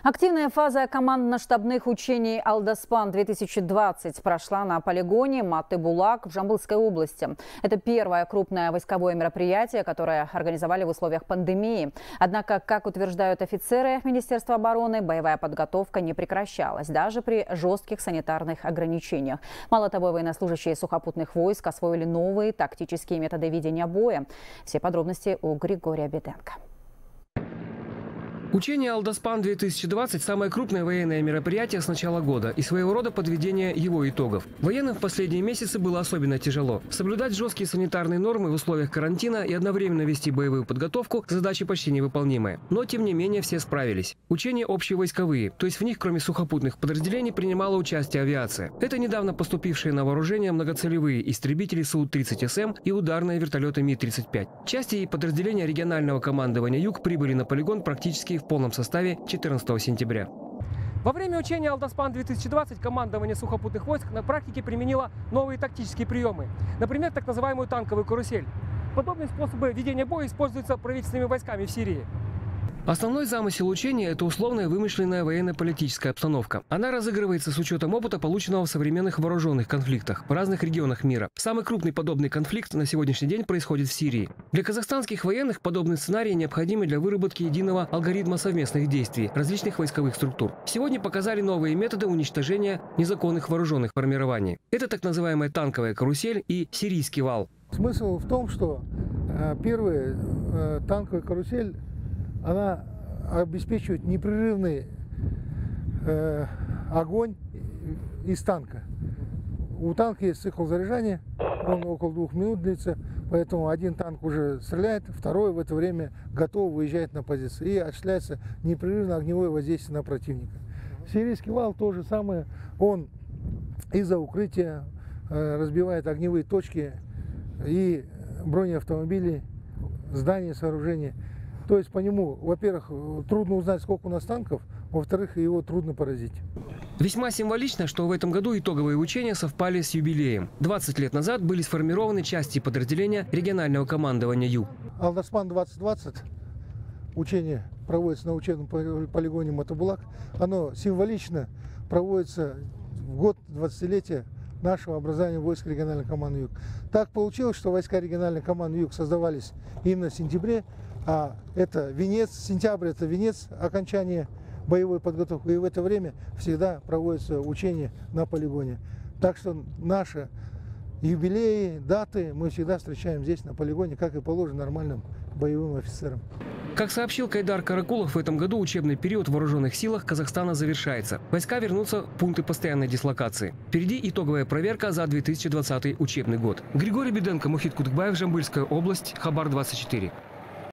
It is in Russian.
Активная фаза командно-штабных учений «Алдаспан-2020» прошла на полигоне Маты-Булак в Жамбылской области. Это первое крупное войсковое мероприятие, которое организовали в условиях пандемии. Однако, как утверждают офицеры Министерства обороны, боевая подготовка не прекращалась, даже при жестких санитарных ограничениях. Мало того, военнослужащие сухопутных войск освоили новые тактические методы ведения боя. Все подробности у Григория Беденко. Учение «Алдаспан-2020» – самое крупное военное мероприятие с начала года и своего рода подведение его итогов. Военным в последние месяцы было особенно тяжело. Соблюдать жесткие санитарные нормы в условиях карантина и одновременно вести боевую подготовку – задача почти невыполнимая. Но, тем не менее, все справились. Учения общевойсковые, то есть в них, кроме сухопутных подразделений, принимала участие авиация. Это недавно поступившие на вооружение многоцелевые истребители Су-30СМ и ударные вертолеты Ми-35. Части и подразделения регионального командования «Юг» прибыли на полигон практически в полном составе 14 сентября. Во время учения «Алдаспан-2020» командование сухопутных войск на практике применило новые тактические приемы. Например, так называемую танковую карусель. Подобные способы ведения боя используются правительственными войсками в Сирии. Основной замысел учения – это условная вымышленная военно-политическая обстановка. Она разыгрывается с учетом опыта, полученного в современных вооруженных конфликтах в разных регионах мира. Самый крупный подобный конфликт на сегодняшний день происходит в Сирии. Для казахстанских военных подобные сценарии необходимы для выработки единого алгоритма совместных действий различных войсковых структур. Сегодня показали новые методы уничтожения незаконных вооруженных формирований. Это так называемая танковая карусель и сирийский вал. Смысл в том, что первая танковая карусель она обеспечивает непрерывный огонь из танка. У танка есть цикл заряжания, он около 2 минут длится, поэтому один танк уже стреляет, второй в это время готов выезжать на позицию. И осуществляется непрерывное огневое воздействие на противника. Сирийский вал то же самое, он из-за укрытия разбивает огневые точки и бронеавтомобили, здания, сооружения. То есть по нему, во-первых, трудно узнать, сколько у нас танков, во-вторых, его трудно поразить. Весьма символично, что в этом году итоговые учения совпали с юбилеем. 20 лет назад были сформированы части подразделения регионального командования «Юг». «Алдаспан-2020» учение проводится на учебном полигоне Маты-Булак. Оно символично проводится в год 20-летия нашего образования войск региональной команды «Юг». Так получилось, что войска региональной команды «Юг» создавались именно в сентябре, а это венец, сентябрь – это венец окончания боевой подготовки. И в это время всегда проводятся учения на полигоне. Так что наши юбилеи, даты мы всегда встречаем здесь на полигоне, как и положено нормальным боевым офицерам. Как сообщил Кайдар Каракулов, в этом году учебный период в вооруженных силах Казахстана завершается. Войска вернутся в пункты постоянной дислокации. Впереди итоговая проверка за 2020 учебный год. Григорий Беденко, Мухит Кудыкбаев, Жамбыльская область, Хабар 24.